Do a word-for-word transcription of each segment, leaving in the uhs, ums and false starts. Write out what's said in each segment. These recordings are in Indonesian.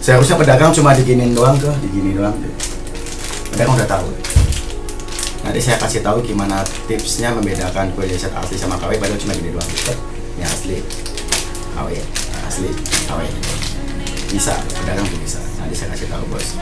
Seharusnya pedagang cuma diginin doang tuh, digini doang tuh. Pedagang udah tahu. Nanti saya kasih tahu gimana tipsnya membedakan kuil set asli sama K W. Padahal cuma gini doang. Ini asli, K W, asli, K W. Bisa, pedagang tuh bisa. Nanti saya kasih tahu bos.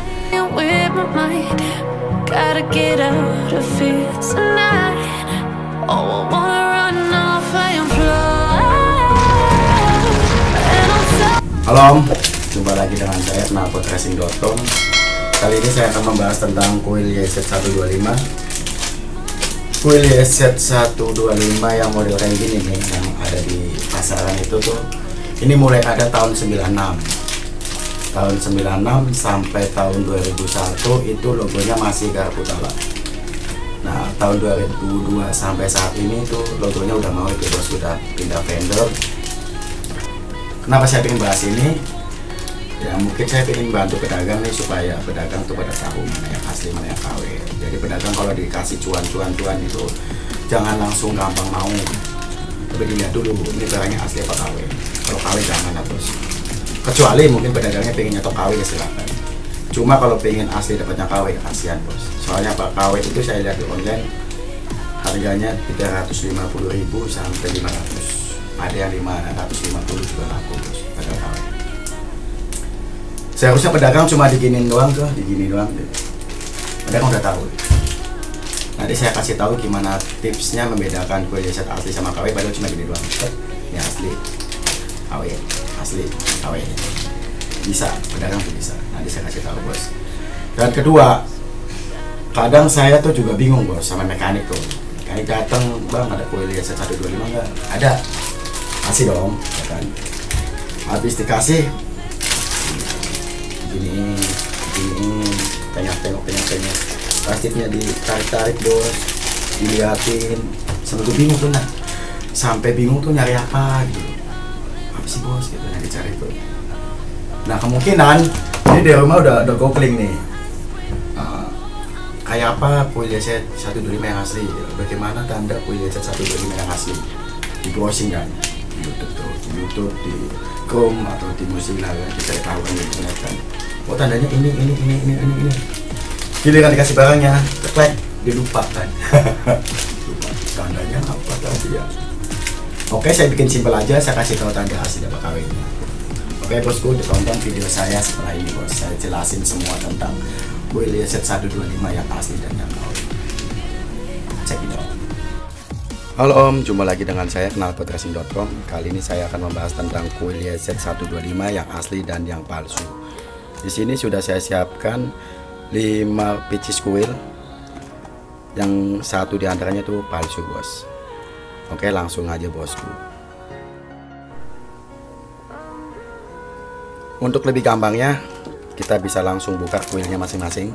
Halo Om, jumpa lagi dengan saya knalpot racing dot com. Kali ini saya akan membahas tentang kuil Y Z seratus dua puluh lima. Kuil Y Z seratus dua puluh lima yang model kayak gini nih, yang ada di pasaran itu tuh, ini mulai ada tahun sembilan puluh enam. Tahun sembilan puluh enam sampai tahun dua ribu satu itu logonya masih Garputala. Nah, tahun dua ribu dua sampai saat ini tuh logonya udah mau itu bos, sudah pindah vendor. Kenapa saya ingin bahas ini? Ya mungkin saya ingin bantu pedagang nih, supaya pedagang tuh pada tahu mana yang asli mana yang K W. Jadi pedagang kalau dikasih cuan-cuan-cuan itu jangan langsung gampang mau. Tapi dilihat dulu ini barangnya asli apa K W. Kalau K W jangan lah bos. Kecuali mungkin pedagangnya pengen nyetok K W ya silakan. Cuma kalau pengen asli dapatnya K W ya kasihan bos. Soalnya Pak K W itu saya lihat di online harganya tiga ratus lima puluh ribu sampai lima ratus. Ada yang lima ratus lima puluh juga laku bos, pedagang K W. Seharusnya pedagang cuma diginin doang tuh, digini doang tuh. Pedagang udah tahu. Nanti saya kasih tahu gimana tipsnya membedakan kuil Y Z asli sama K W. Padahal cuma gini doang. Ini asli, K W, asli, K W. Bisa, pedagang tuh bisa. Nanti saya kasih tahu bos. Dan kedua, kadang saya tuh juga bingung bos sama mekanik tuh. Mekanik datang, bang ada kuil Y Z seratus dua puluh lima nggak? Ada. Kasih dong, ya kan? Habis dikasih, gini, gini, tengok-tengok, tengok-tengok, plastiknya ditarik-tarik bos, diliatin, sampai gue bingung tuh, nah, sampai bingung tuh nyari apa gitu, apa sih bos gitu, yang dicari tuh. Nah kemungkinan ini di rumah udah udah googling nih, uh, kayak apa kuil Y Z seratus dua puluh lima yang asli, bagaimana tanda kuil Y Z seratus dua puluh lima yang asli, di browsing kan. YouTube tuh, di YouTube, di Chrome atau di Mozilla kan, bisa tahu kan di internet kan. Oh tandanya ini, ini, ini, ini, ini, ini. Giliran dikasih barangnya, teklek, dilupa kan. Lupa tandanya apa tadi ya. Oke, saya bikin simpel aja, saya kasih tahu tanda asli apa K W-nya. Oke bosku, ditonton video saya setelah ini bos. Saya jelasin semua tentang kuil Y Z seratus dua puluh lima yang asli dan yang K W. Cek ini om. Halo Om, jumpa lagi dengan saya knalpot racing dot com. Kali ini saya akan membahas tentang kuil Y Z seratus dua puluh lima yang asli dan yang palsu. Di sini sudah saya siapkan lima pieces kuil. Yang satu diantaranya itu palsu bos. Oke, langsung aja bosku. Untuk lebih gampangnya, kita bisa langsung buka kuilnya masing-masing.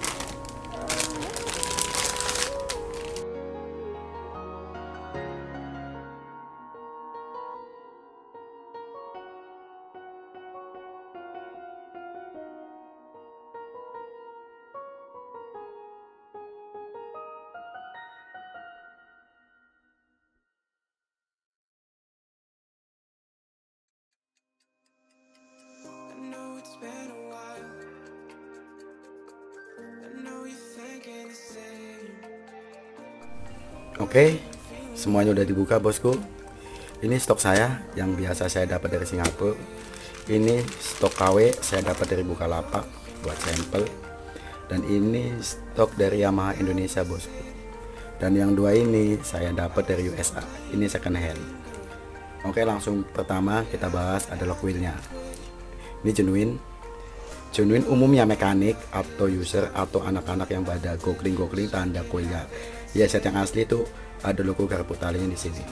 Oke, semuanya udah dibuka bosku. Ini stok saya yang biasa saya dapat dari Singapura. Ini stok K W saya dapat dari Bukalapak buat sampel. Dan ini stok dari Yamaha Indonesia bosku. Dan yang dua ini saya dapat dari U S A. Ini second hand. Oke, langsung pertama kita bahas adalah kuilnya. Ini genuine. Genuine umumnya mekanik atau user atau anak-anak yang pada googling-googling tanda kuilnya Y Z yang asli itu ada logo Garputala-nya di sini.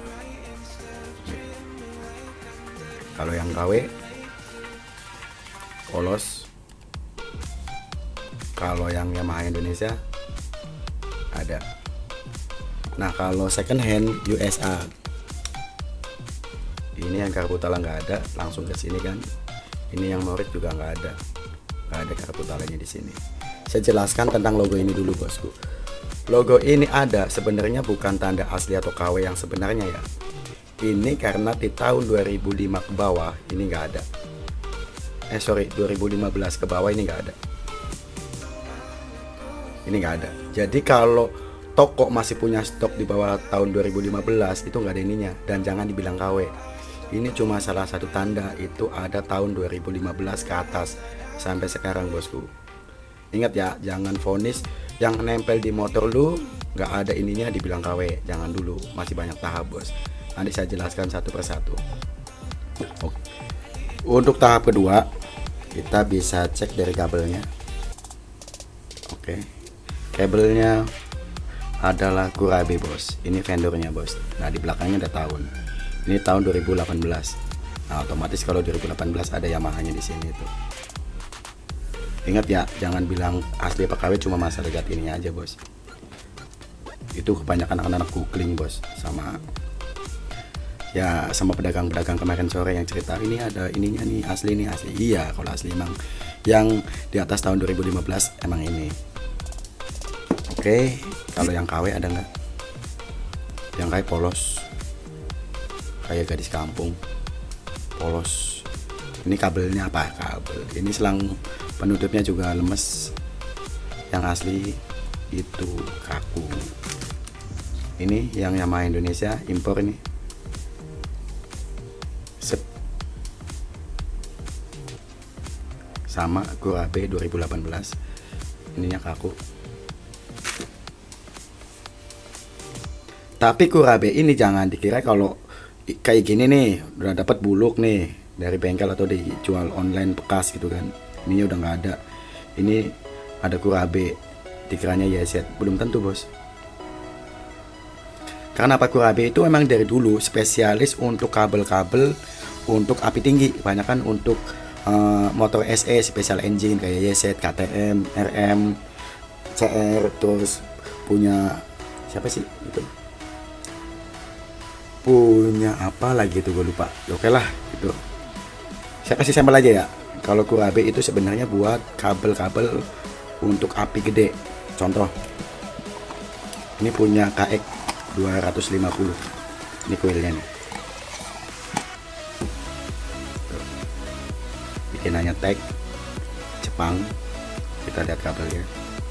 Kalau yang K W polos. Kalau yang Yamaha Indonesia ada. Nah, kalau second hand U S A ini yang Garputala nggak ada, langsung ke sini kan. Ini yang Morit juga nggak ada, nggak ada Garputala-nya di sini. Saya jelaskan tentang logo ini dulu bosku. Logo ini ada sebenarnya bukan tanda asli atau K W yang sebenarnya ya. Ini karena di tahun dua ribu lima ke bawah ini nggak ada. eh sorry dua ribu lima belas ke bawah ini nggak ada. Ini nggak ada. Jadi kalau toko masih punya stok di bawah tahun dua ribu lima belas itu nggak ada ininya, dan jangan dibilang K W. Ini cuma salah satu tanda itu ada tahun dua ribu lima belas ke atas sampai sekarang bosku. Ingat ya, jangan vonis yang nempel di motor lu nggak ada ininya dibilang K W. Jangan dulu, masih banyak tahap bos. Nanti saya jelaskan satu persatu. Oke. Untuk tahap kedua kita bisa cek dari kabelnya. Oke, kabelnya adalah Kurabe bos. Ini vendornya bos. Nah di belakangnya ada tahun. Ini tahun dua ribu delapan belas. Nah otomatis kalau dua ribu delapan belas ada Yamaha-nya di sini tuh. Ingat ya, jangan bilang asli apa K W, cuma masalah lihat ini aja bos. Itu kebanyakan anak-anak googling bos, sama ya sama pedagang-pedagang kemarin sore yang cerita ini ada ininya nih, asli nih asli. Iya kalau asli emang yang di atas tahun dua ribu lima belas emang ini. Oke, kalau yang K W ada nggak? Yang kayak polos, kayak gadis kampung, polos. Ini kabelnya apa? Kabel. Ini selang penutupnya juga lemes. Yang asli itu kaku. Ini yang Yamaha Indonesia impor ini. Sep. Sama Kurabe dua ribu delapan belas. Ininya kaku. Tapi Kurabe ini jangan dikira kalau kayak gini nih udah dapat buluk nih dari bengkel atau dijual online bekas gitu kan. Ini udah nggak ada. Ini ada Kurabe, dikiranya Y Z. Belum tentu bos. Karena apa, Kurabe itu emang dari dulu spesialis untuk kabel-kabel untuk api tinggi. Banyak kan untuk uh, motor S E special engine kayak Y Z, K T M, R M, C R. Terus punya siapa sih itu? Punya apa lagi itu gue lupa. Oke lah itu. Saya kasih sampel aja ya. Kalau Kurabe itu sebenarnya buat kabel-kabel untuk api gede. Contoh, ini punya K X dua ratus lima puluh. Ini coilnya nih. Bikinannya tag Jepang. Kita lihat kabelnya.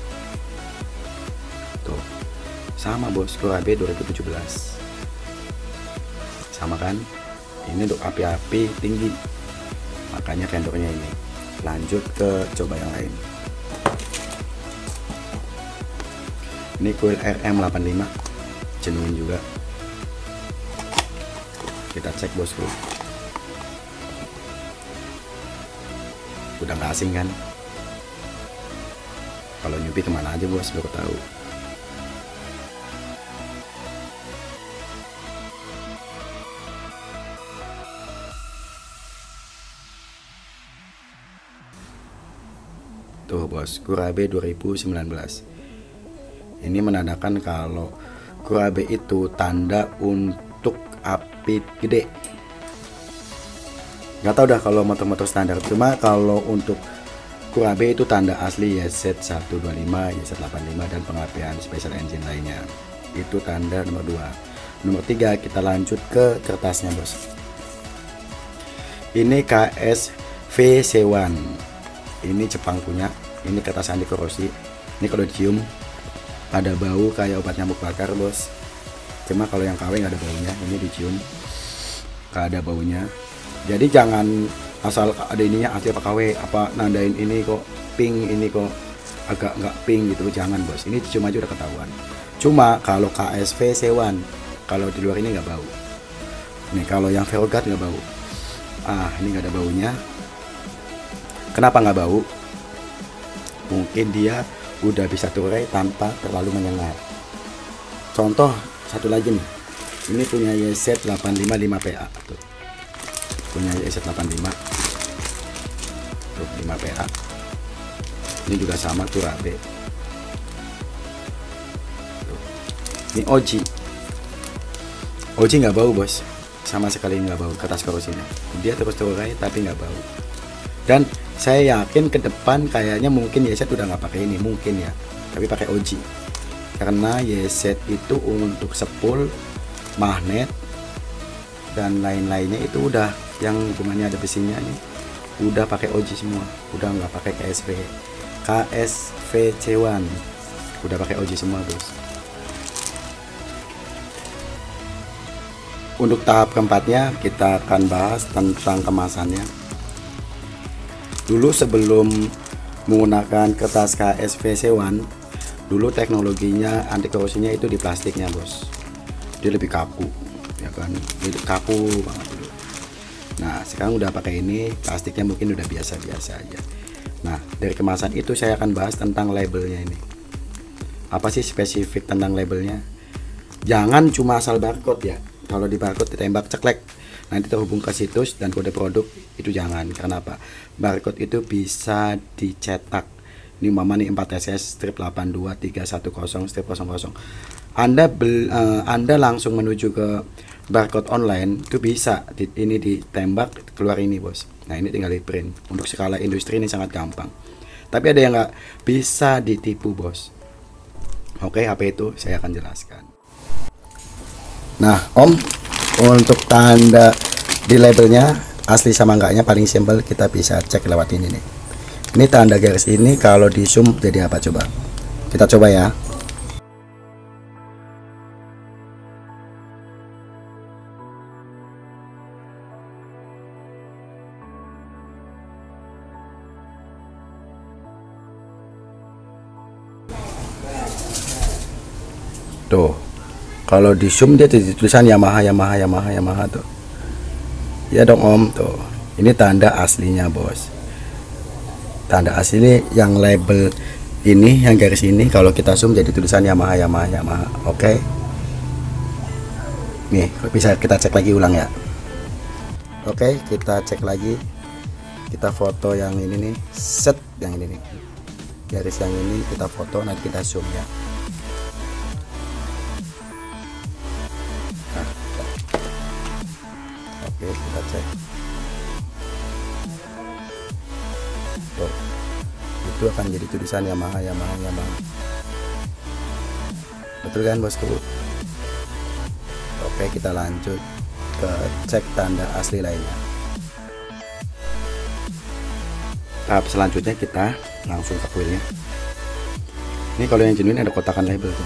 Tuh, sama bos, Kurabe dua ribu tujuh belas. Sama kan? Ini untuk api-api tinggi. Makanya vendornya ini. Lanjut ke coba yang lain. Ini coil R M delapan puluh lima, genuine juga. Kita cek bosku. Udah nggak asing kan? Kalau nyupi kemana aja bos, baru tahu. Tuh bos, Kurabe dua ribu sembilan belas. Ini menandakan kalau Kurabe itu tanda untuk api gede. Gak tau dah kalau motor-motor standar. Cuma kalau untuk Kurabe itu tanda asli Y Z seratus dua puluh lima, Y Z delapan puluh lima, dan pengapian special engine lainnya. Itu tanda nomor dua. Nomor tiga, kita lanjut ke kertasnya bos. Ini K S V C satu. Ini Jepang punya. Ini kertas anti korosi. Ini kalau dicium ada bau kayak obat nyamuk bakar bos. Cuma kalau yang K W nggak ada baunya. Ini dicium nggak ada baunya. Jadi jangan asal ada ininya asli apa K W, apa nandain ini kok pink, ini kok agak nggak pink gitu. Jangan bos. Ini dicium aja udah ketahuan. Cuma kalau K S V C satu, kalau di luar ini nggak bau. Nih kalau yang Veroguard nggak bau. Ah ini nggak ada baunya. Kenapa nggak bau? Mungkin dia udah bisa terurai tanpa terlalu menyengat. Contoh satu lagi nih. Ini punya Y Z delapan lima lima P A tuh. Punya Y Z delapan lima. Tuh lima P A. Ini juga sama Kurabe. Tuh. Ini Oji. Oji nggak bau bos. Sama sekali nggak bau kertas korosinya. Dia terus terurai tapi nggak bau. Dan saya yakin ke depan kayaknya mungkin Y Z udah nggak pakai ini, mungkin ya, tapi pakai Oji. Karena Y Z itu untuk sepul, magnet, dan lain-lainnya itu udah yang hubungannya ada besinya nih, udah pakai O G semua, udah nggak pakai K S V K S V C satu, udah pakai O G semua bos. Untuk tahap keempatnya kita akan bahas tentang kemasannya. Dulu sebelum menggunakan kertas K S V C satu, dulu teknologinya anti korosinya itu di plastiknya bos, dia lebih kaku ya kan, jadi kaku banget dulu. Nah sekarang udah pakai ini, plastiknya mungkin udah biasa-biasa aja. Nah dari kemasan itu saya akan bahas tentang labelnya ini. Apa sih spesifik tentang labelnya? Jangan cuma asal barcode ya. Kalau di barcode ditembak ceklek, nanti terhubung ke situs dan kode produk, itu jangan. Karena apa? Barcode itu bisa dicetak. Ini mama nih empat S S strip delapan dua tiga satu nol strip nol nol. Anda bel, uh, Anda langsung menuju ke barcode online itu bisa di, ini ditembak keluar ini bos. Nah ini tinggal di print. Untuk skala industri ini sangat gampang. Tapi ada yang nggak bisa ditipu bos. Oke, apa itu saya akan jelaskan. Nah om, untuk tanda di labelnya asli sama enggaknya paling simpel kita bisa cek lewat ini nih. Ini tanda garis ini kalau di zoom jadi apa coba? Kita coba ya. Tuh, kalau di zoom dia tulisan Yamaha, Yamaha, Yamaha, Yamaha tuh. Ya dong om, tuh. Ini tanda aslinya bos. Tanda asli yang label ini, yang garis ini, kalau kita zoom jadi tulisan Yamaha, Yamaha, Yamaha. Oke. Nih, bisa kita cek lagi ulang ya. Oke, kita cek lagi. Kita foto yang ini nih, set yang ini nih. Garis yang ini kita foto, nanti kita zoom ya. Oke, kita cek. Tuh, itu akan jadi tulisan Yamaha, Yamaha, Yamaha. Betul kan bosku? Oke, kita lanjut ke cek tanda asli lainnya. Tahap selanjutnya kita langsung ke kuilnya. Ini kalau yang genuine ada kotakan label tuh.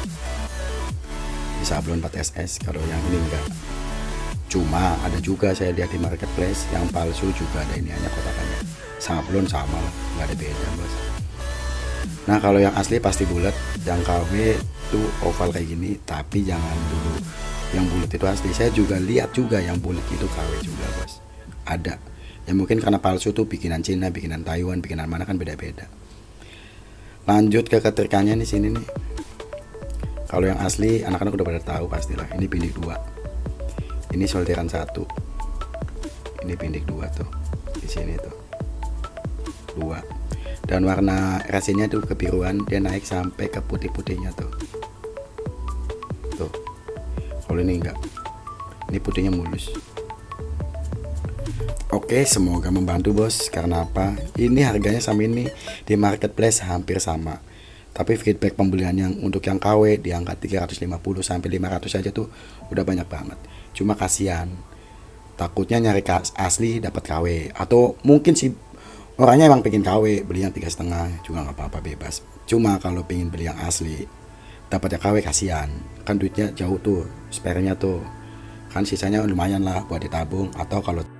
Di sablon empat S S, kalau yang ini enggak. Cuma ada juga saya lihat di marketplace yang palsu juga ada ini hanya kotakannya. Sablon sama lah, nggak ada beda bos. Nah kalau yang asli pasti bulat, yang K W itu oval kayak gini, tapi jangan dulu yang bulat itu asli. Saya juga lihat juga yang bulat itu K W juga bos, ada. Ya mungkin karena palsu tuh bikinan Cina, bikinan Taiwan, bikinan mana kan beda-beda. Lanjut ke keterikannya di sini nih. Kalau yang asli anak-anak udah pada tahu pastilah. Ini pindik dua. Ini solderan satu, ini pindik dua tuh di sini tuh dua, dan warna resinnya tuh kebiruan, dia naik sampai ke putih-putihnya tuh tuh. Kalau ini enggak, ini putihnya mulus. Oke, semoga membantu bos. Karena apa? Ini harganya sama ini di marketplace hampir sama, tapi feedback pembelian yang untuk yang K W di angka tiga ratus lima puluh sampai lima ratus aja tuh udah banyak banget. Cuma kasihan, takutnya nyari asli dapat K W, atau mungkin sih orangnya emang pengen K W, beli yang tiga setengah juga nggak apa-apa, bebas. Cuma kalau pengen beli yang asli dapat K W kasihan, kan duitnya jauh tuh, spare-nya tuh kan sisanya lumayan lah buat ditabung, atau kalau